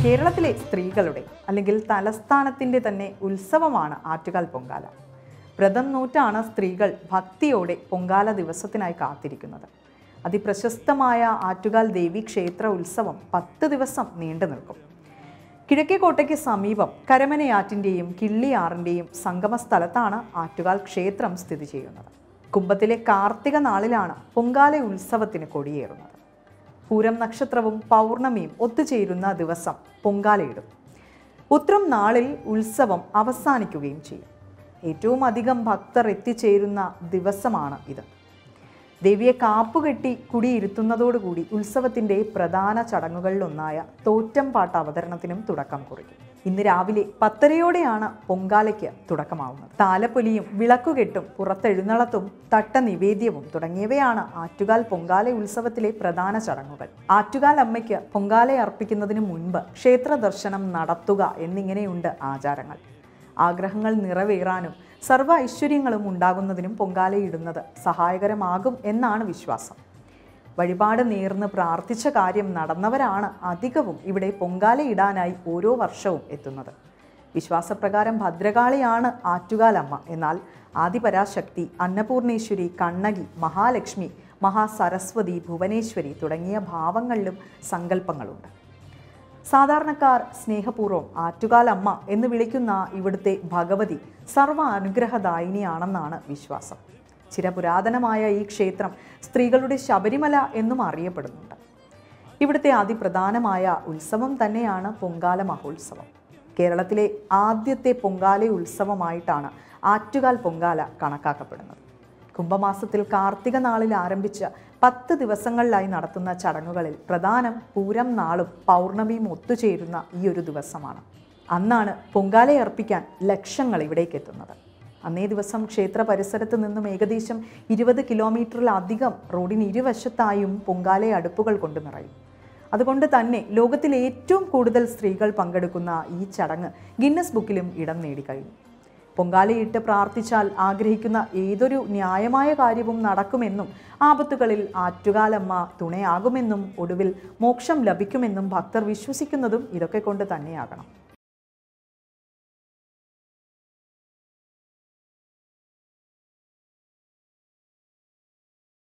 കേരളത്തിലെ സ്ത്രീകളുടെ അല്ലെങ്കിൽ തലസ്ഥാനത്തിൻ്റെ തന്നെ ഉത്സവമാണ് ആറ്റുകാൽ പൊങ്കാല. വ്രതം നൂറ്റാണ് സ്ത്രീകൾ ഭക്തിയോടെ പൊങ്കാല ദിവസത്തിനായി കാത്തിരിക്കുന്നത്. അതിപ്രശസ്തമായ ആറ്റുകാൽ ദേവി ക്ഷേത്ര ഉത്സവം 10 ദിവസം നീണ്ടു നിൽക്കും. കിഴക്കേക്കോട്ടയ്ക്ക് സമീപം കരമനയാറ്റിൻ്റെയും കിള്ളിയാറിൻ്റെയും സംഗമ സ്ഥലത്താണ് ആറ്റുകാൽ ക്ഷേത്രം സ്ഥിതി ചെയ്യുന്നത്. കുംഭത്തിലെ കാർത്തിക നാളിലാണ് പൊങ്കാല ഉത്സവത്തിന് കൊടിയേറുന്നത്. പൂരം നക്ഷത്രവും പൗർണമിയും ഒത്തുചേരുന്ന ദിവസം പൊങ്കാലയിടും. ഉത്രം നാളിൽ ഉത്സവം അവസാനിക്കുകയും ചെയ്യും. ഏറ്റവും അധികം ഭക്തർ എത്തിച്ചേരുന്ന ദിവസമാണ് ഇത്. ദേവിയെ കാപ്പുകെട്ടി കുടിയിരുത്തുന്നതോടുകൂടി ഉത്സവത്തിൻ്റെ പ്രധാന ചടങ്ങുകളിലൊന്നായ തോറ്റം പാട്ട് അവതരണത്തിനും തുടക്കം കുറിക്കും. ഇന്ന് രാവിലെ 10:30-യോടെയാണ് പൊങ്കാലയ്ക്ക് തുടക്കമാവുന്നത്. താലപ്പൊലിയും വിളക്കുകെട്ടും പുറത്തെഴുന്നള്ളത്തും തട്ടനിവേദ്യവും തുടങ്ങിയവയാണ് ആറ്റുകാൽ പൊങ്കാല ഉത്സവത്തിലെ പ്രധാന ചടങ്ങുകൾ. ആറ്റുകാൽ അമ്മയ്ക്ക് പൊങ്കാല അർപ്പിക്കുന്നതിന് മുൻപ് ക്ഷേത്ര ദർശനം നടത്തുക എന്നിങ്ങനെയുണ്ട് ആചാരങ്ങൾ. ആഗ്രഹങ്ങൾ നിറവേറാനും സർവ്വ ഐശ്വര്യങ്ങളും ഉണ്ടാകുന്നതിനും പൊങ്കാലയിടുന്നത് സഹായകരമാകും എന്നാണ് വിശ്വാസം. വഴിപാട് നേർന്ന് പ്രാർത്ഥിച്ച കാര്യം നടന്നവരാണ് അധികവും ഇവിടെ പൊങ്കാലയിടാനായി ഓരോ വർഷവും എത്തുന്നത്. വിശ്വാസപ്രകാരം ഭദ്രകാളിയാണ് ആറ്റുകാൽ അമ്മ. എന്നാൽ ആദിപരാശക്തി, അന്നപൂർണേശ്വരി, കണ്ണകി, മഹാലക്ഷ്മി, മഹാസരസ്വതി, ഭുവനേശ്വരി തുടങ്ങിയ ഭാവങ്ങളിലും സങ്കല്പങ്ങളുണ്ട്. സാധാരണക്കാർ സ്നേഹപൂർവ്വം ആറ്റുകാൽ അമ്മ എന്ന് വിളിക്കുന്ന ഇവിടുത്തെ ഭഗവതി സർവ്വ അനുഗ്രഹദായിനിയാണെന്നാണ് വിശ്വാസം. ചിരപുരാതനമായ ഈ ക്ഷേത്രം സ്ത്രീകളുടെ ശബരിമല എന്നും അറിയപ്പെടുന്നുണ്ട്. ഇവിടുത്തെ അതിപ്രധാനമായ ഉത്സവം തന്നെയാണ് പൊങ്കാല മഹോത്സവം. കേരളത്തിലെ ആദ്യത്തെ പൊങ്കാല ഉത്സവമായിട്ടാണ് ആറ്റുകാൽ പൊങ്കാല കണക്കാക്കപ്പെടുന്നത്. കുംഭമാസത്തിൽ കാർത്തിക നാളിൽ ആരംഭിച്ച് 10 ദിവസങ്ങളിലായി നടത്തുന്ന ചടങ്ങുകളിൽ പ്രധാനം പൂരം നാളും പൗർണമിയും ഒത്തുചേരുന്ന ഈ ഒരു ദിവസമാണ്. അന്നാണ് പൊങ്കാലയർപ്പിക്കാൻ ലക്ഷങ്ങൾ ഇവിടേക്ക് എത്തുന്നത്. അന്നേ ദിവസം ക്ഷേത്ര പരിസരത്ത് നിന്നും ഏകദേശം 20 കിലോമീറ്ററിലധികം റോഡിന് ഇരുവശത്തായും പൊങ്കാല അടുപ്പുകൾ കൊണ്ട് നിറയും. അതുകൊണ്ട് തന്നെ ലോകത്തിൽ ഏറ്റവും കൂടുതൽ സ്ത്രീകൾ പങ്കെടുക്കുന്ന ഈ ചടങ്ങ് ഗിന്നസ് ബുക്കിലും ഇടം നേടിക്കഴിഞ്ഞു. പൊങ്കാലയിട്ട് പ്രാർത്ഥിച്ചാൽ ആഗ്രഹിക്കുന്ന ഏതൊരു ന്യായമായ കാര്യവും നടക്കുമെന്നും ആപത്തുകളിൽ ആറ്റുകാലമ്മ തുണയാകുമെന്നും ഒടുവിൽ മോക്ഷം ലഭിക്കുമെന്നും ഭക്തർ വിശ്വസിക്കുന്നതും ഇതൊക്കെ കൊണ്ട് തന്നെയാകണം.